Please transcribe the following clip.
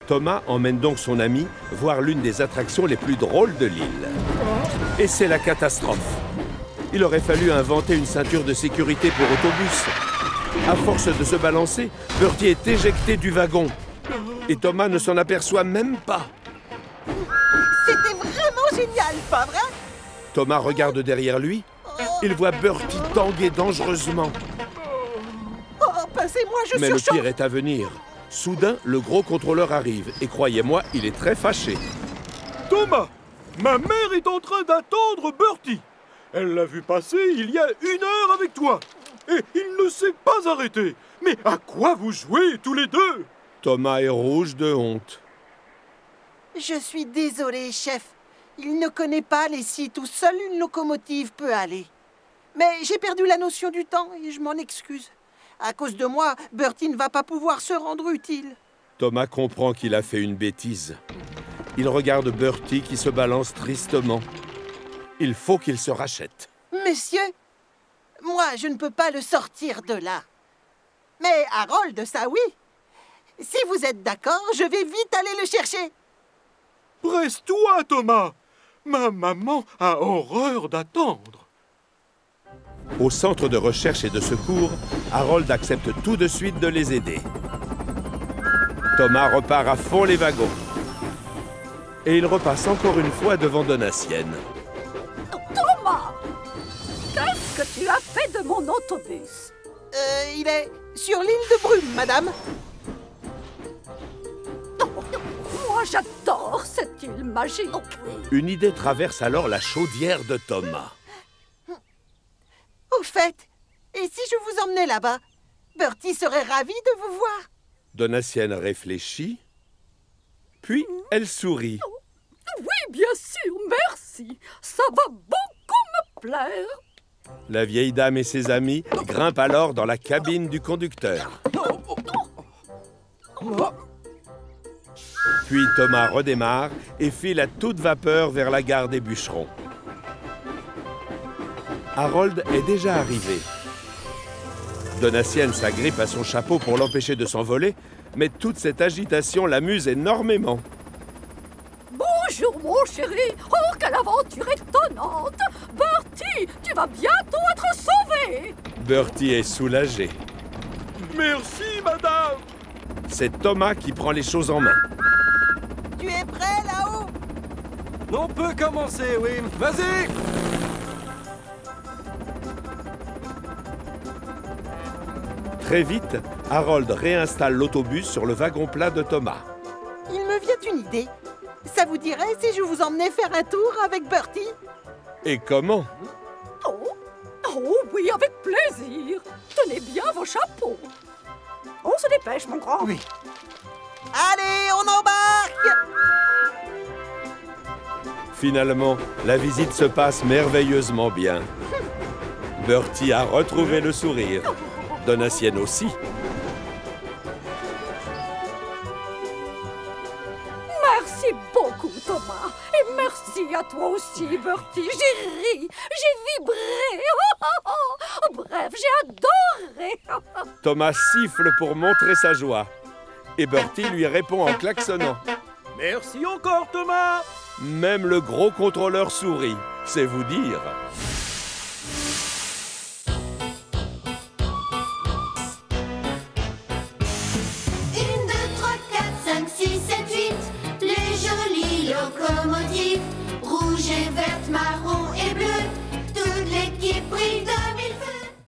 Thomas emmène donc son ami voir l'une des attractions les plus drôles de l'île. Et c'est la catastrophe. Il aurait fallu inventer une ceinture de sécurité pour autobus. À force de se balancer, Bertie est éjecté du wagon. Et Thomas ne s'en aperçoit même pas. C'était vraiment génial, pas vrai? Thomas regarde derrière lui. Il voit Bertie tanguer dangereusement. Oh, passez-moi, je Mais le surchauffe. pire est à venir. Soudain, le gros contrôleur arrive. Et croyez-moi, il est très fâché. Thomas, ma mère est en train d'attendre Bertie. Elle l'a vu passer il y a 1 heure avec toi. Et il ne s'est pas arrêté. Mais à quoi vous jouez tous les deux? Thomas est rouge de honte. Je suis désolé, chef. Il ne connaît pas les sites où seule une locomotive peut aller. Mais j'ai perdu la notion du temps et je m'en excuse. À cause de moi, Bertie ne va pas pouvoir se rendre utile. Thomas comprend qu'il a fait une bêtise. Il regarde Bertie qui se balance tristement. Il faut qu'il se rachète. Monsieur, moi, je ne peux pas le sortir de là. Mais Harold, ça oui. Si vous êtes d'accord, je vais vite aller le chercher. Presse-toi, Thomas. Ma maman a horreur d'attendre. Au centre de recherche et de secours, Harold accepte tout de suite de les aider. Thomas repart à fond les wagons. Et il repasse encore une fois devant Donatienne. Thomas! Qu'est-ce que tu as fait de mon autobus? Il est sur l'île de Brume, madame. Moi, j'adore cette île magique. Une idée traverse alors la chaudière de Thomas. Au fait, et si je vous emmenais là-bas? Bertie serait ravi de vous voir. Donatienne réfléchit, puis elle sourit. Oui, bien sûr, merci. Ça va beaucoup me plaire. La vieille dame et ses amis grimpent alors dans la cabine du conducteur. Puis Thomas redémarre et file à toute vapeur vers la gare des bûcherons. Harold est déjà arrivé. Donatienne s'agrippe à son chapeau pour l'empêcher de s'envoler, mais toute cette agitation l'amuse énormément. Bonjour, mon chéri. Oh, quelle aventure étonnante. Bertie, tu vas bientôt être sauvé. Bertie est soulagé. Merci, madame. C'est Thomas qui prend les choses en main. Tu es prêt là-haut? On peut commencer, oui. Vas-y! Très vite, Harold réinstalle l'autobus sur le wagon plat de Thomas. Il me vient une idée. Ça vous dirait si je vous emmenais faire un tour avec Bertie? Et comment? Oh oui, avec plaisir. Tenez bien vos chapeaux. On se dépêche, mon grand. Oui. Allez, on embarque! Finalement, la visite se passe merveilleusement bien. Bertie a retrouvé le sourire. Donatienne aussi. Merci beaucoup, Thomas. Et merci à toi aussi, Bertie. J'ai ri, j'ai vibré. Bref, j'ai adoré. Thomas siffle pour montrer sa joie. Et Bertie lui répond en klaxonnant. Merci encore, Thomas. Même le gros contrôleur sourit, c'est vous dire.